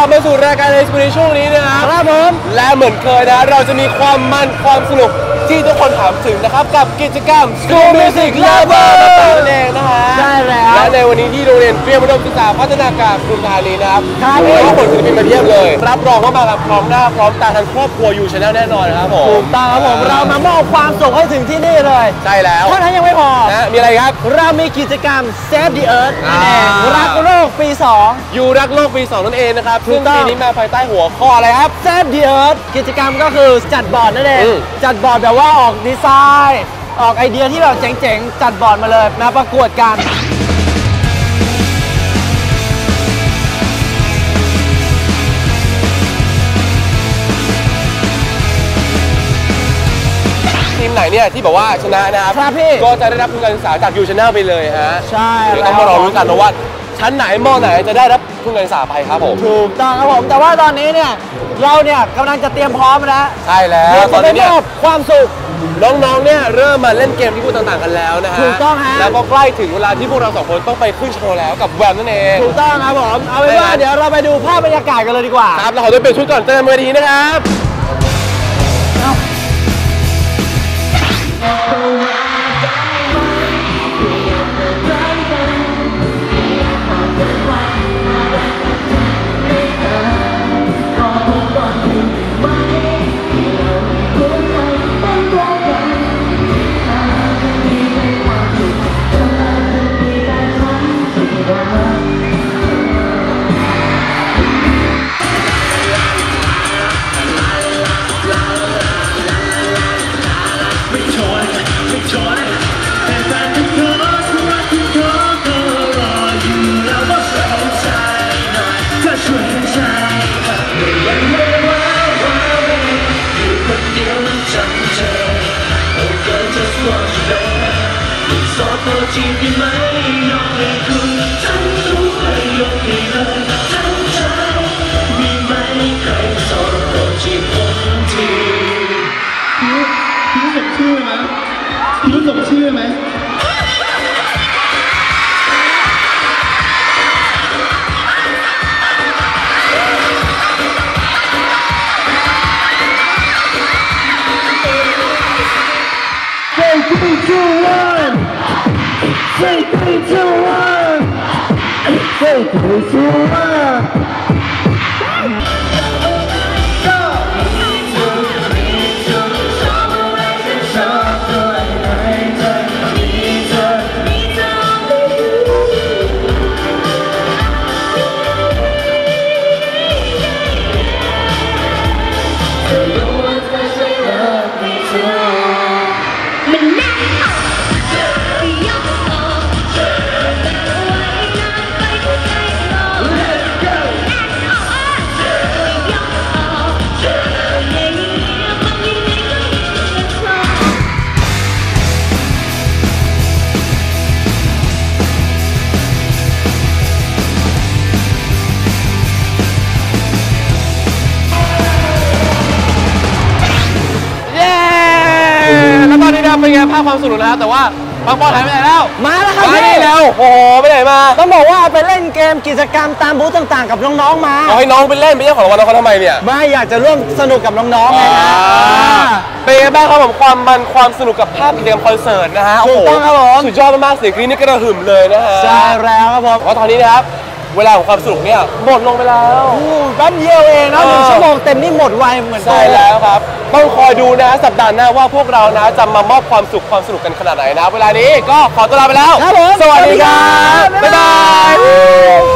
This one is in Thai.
บมาสู่รายการในช่วงนี้นะครับผมและเหมือนเคยนะเราจะมีความมันความสนุกที่ทุกคนถามถึงนะครับกับกิจกรรม School Music Lover นั่นเองนะฮะใช่แล้วและในวันนี้ที่โรงเรียนเตรียมอุดมศึกษาพัฒนาการกรุงธานีนะครับน้องๆผลศิลปินมาเยี่ยมเลยรับรองว่ามากับพร้อมหน้าพร้อมตาทั้งครอบครัวอยู่ชาแนลแน่นอนนะครับผมถูกต้องครับผมเรามามอบความสุขให้ถึงที่นี่เลยใช่แล้วเท่านั้นยังไม่พอนะมีอะไรครับเรามีกิจกรรม Save the Earth นั่นเองรักโลกปี2 อยู่รักโลกปี2นั่นเองนะครับซึ่งปีนี้มาภายใต้หัวข้ออะไรครับ Save the Earth กิจกรรมก็คือจัดบอร์ดนั่นเองจัดบอร์ดแบบว่าออกดีไซน์ออกไอเดียที่แบบเจ๋งๆจัดบอร์ดมาเลยมาประกวดกันทีมไหนเนี่ยที่บอกว่าชนะนะครับก็จะได้รับทุนการศึกษาจากยูชาแนลไปเลยฮะใช่เดี๋ยวต้องมารอรู้กันนะว่าชั้นไหนมอไหนจะได้รับทุนการศึกษาไปครับผมถูกต้องครับผมแต่ว่าตอนนี้เนี่ยเราเนี่ยกำลังจะเตรียมพร้อมแล้วใช่แล้วตอนนี้เนี่ยความสุขน้องๆเนี่ยเริ่มมาเล่นเกมที่พูดต่างๆกันแล้วนะฮะถูกต้องฮะแล้วก็ใกล้ถึงเวลาที่พวกเรา2คนต้องไปขึ้นโชว์แล้วกับแวมนั่นเองถูกต้องครับผมเอาเป็นว่าเดี๋ยวเราไปดูภาพบรรยากาศกันเลยดีกว่าครับเราขอตัวเปลี่ยนชุดก่อนเจอกันเวทีนะครับเป็นไงภาพความสนุกนะครับแต่ว่าบางบอลหายไปไหนแล้วมาแล้วครับมาแล้วโอ้โหไปไหนมาต้องบอกว่าไปเล่นเกมกิจกรรมตามบูธต่างๆกับน้องๆมาเอาให้น้องไปเล่นไม่ใช่ของรางวัลเขาทำไมเนี่ยไม่อยากจะร่วมสนุกกับน้องๆไงนะเป็นไงบ้างครับผมความสนุกกับภาพกิจกรรมคอนเสิร์ตนะฮะถูกต้องครับผมสุดยอดมากๆเสียงกรี๊ดนี่กระหึ่มเลยนะฮะใช่แล้วครับผมว่าตอนนี้นะครับเวลาของความสนุกเนี่ยหมดลงไปแล้วแป๊บเดียวเองนะ1 ชั่วโมงเต็มนี่หมดไวเหมือนกันใช่แล้วครับต้องคอยดูนะสัปดาห์หน้าว่าพวกเรานะจะมามอบความสุขกันขนาดไหนนะเวลานี้ก็ขอตัวลาไปแล้วสวัสดีครับบ๊ายบาย